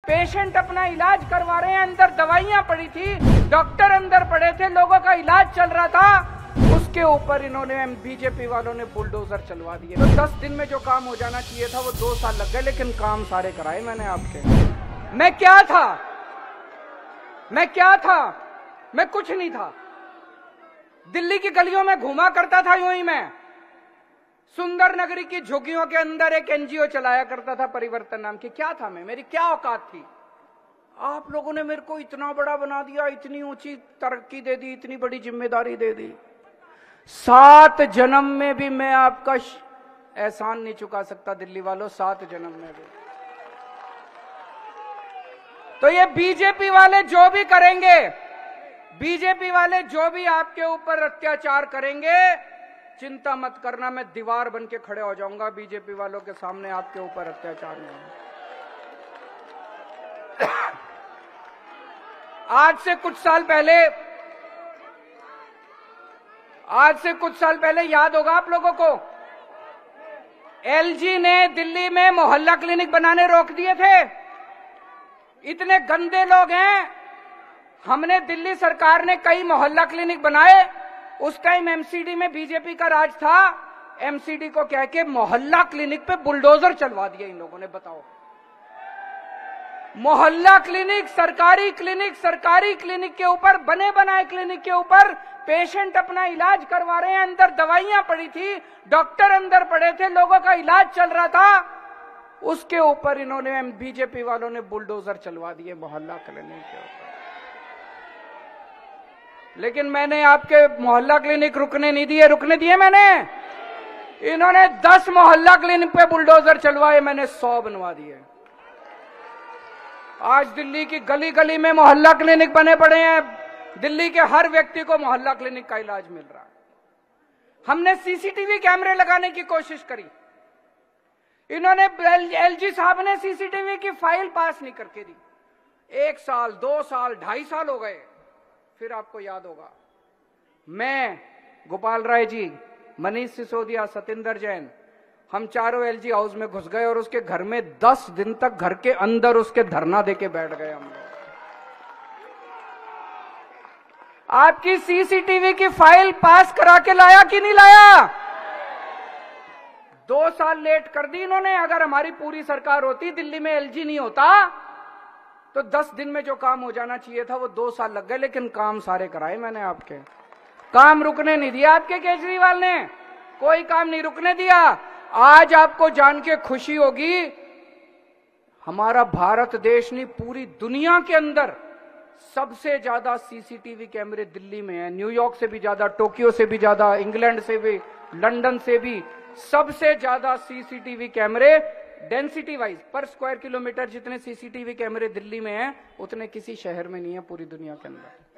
Patient अपना इलाज करवा रहे हैं, अंदर दवाइयां पड़ी थी, डॉक्टर अंदर पड़े थे, लोगों का इलाज चल रहा था, उसके ऊपर इन्होंने बीजेपी वालों ने बुलडोजर चलवा दिए। तो 10 दिन में जो काम हो जाना चाहिए था वो 2 साल लग गए, लेकिन काम सारे कराए मैंने आपके। मैं क्या था? मैं कुछ नहीं था। दिल्ली की गलियों में घूमा करता था यूं ही मैं। सुंदर नगरी की झुग्गियों के अंदर एक एनजीओ चलाया करता था, परिवर्तन नाम की। क्या था मैं? मेरी क्या औकात थी? आप लोगों ने मेरे को इतना बड़ा बना दिया, इतनी ऊंची तरक्की दे दी, इतनी बड़ी जिम्मेदारी दे दी। 7 जन्म में भी मैं आपका एहसान नहीं चुका सकता दिल्ली वालों, 7 जन्म में भी। तो ये बीजेपी वाले जो भी करेंगे, बीजेपी वाले जो भी आपके ऊपर अत्याचार करेंगे, चिंता मत करना, मैं दीवार बन के खड़े हो जाऊंगा बीजेपी वालों के सामने, आपके ऊपर अत्याचार नहीं। आज से कुछ साल पहले याद होगा आप लोगों को, एलजी ने दिल्ली में मोहल्ला क्लिनिक बनाने रोक दिए थे। इतने गंदे लोग हैं। हमने, दिल्ली सरकार ने कई मोहल्ला क्लिनिक बनाए। उस टाइम एमसीडी में बीजेपी का राज था। एमसीडी को कह के मोहल्ला क्लिनिक पे बुलडोजर चलवा दिया इन लोगों ने। बताओ, मोहल्ला क्लिनिक, सरकारी क्लिनिक के ऊपर, बने बनाए क्लिनिक के ऊपर पेशेंट अपना इलाज करवा रहे हैं, अंदर दवाइयां पड़ी थी, डॉक्टर अंदर पड़े थे, लोगों का इलाज चल रहा था, उसके ऊपर इन्होंने, बीजेपी वालों ने बुलडोजर चलवा दिए मोहल्ला क्लिनिक के ऊपर। लेकिन मैंने आपके मोहल्ला क्लिनिक रुकने नहीं दिए। रुकने दिए मैंने? इन्होंने 10 मोहल्ला क्लिनिक पे बुलडोजर चलवाए, मैंने 100 बनवा दिए। आज दिल्ली की गली गली में मोहल्ला क्लिनिक बने पड़े हैं। दिल्ली के हर व्यक्ति को मोहल्ला क्लिनिक का इलाज मिल रहा है। हमने सीसीटीवी कैमरे लगाने की कोशिश करी। इन्होंने, एलजी साहब ने सीसीटीवी की फाइल पास नहीं करके दी। 1 साल, 2 साल, 2.5 साल हो गए। फिर आपको याद होगा, मैं, गोपाल राय जी, मनीष सिसोदिया, सतेंद्र जैन, हम चारों एलजी हाउस में घुस गए और उसके घर में 10 दिन तक घर के अंदर उसके धरना देके बैठ गए हम लोग। आपकी सीसीटीवी की फाइल पास करा के लाया कि नहीं लाया? 2 साल लेट कर दी इन्होंने। अगर हमारी पूरी सरकार होती, दिल्ली में एलजी नहीं होता, तो 10 दिन में जो काम हो जाना चाहिए था वो 2 साल लग गए, लेकिन काम सारे कराए मैंने आपके। काम रुकने नहीं दिया आपके केजरीवाल ने, कोई काम नहीं रुकने दिया। आज आपको जान के खुशी होगी, हमारा भारत देश नहीं, पूरी दुनिया के अंदर सबसे ज्यादा सीसीटीवी कैमरे दिल्ली में है। न्यूयॉर्क से भी ज्यादा, टोक्यो से भी ज्यादा, इंग्लैंड से भी, लंदन से भी सबसे ज्यादा सीसीटीवी कैमरे डेंसिटी वाइज, पर स्क्वायर किलोमीटर जितने सीसीटीवी कैमरे दिल्ली में हैं, उतने किसी शहर में नहीं है पूरी दुनिया के अंदर।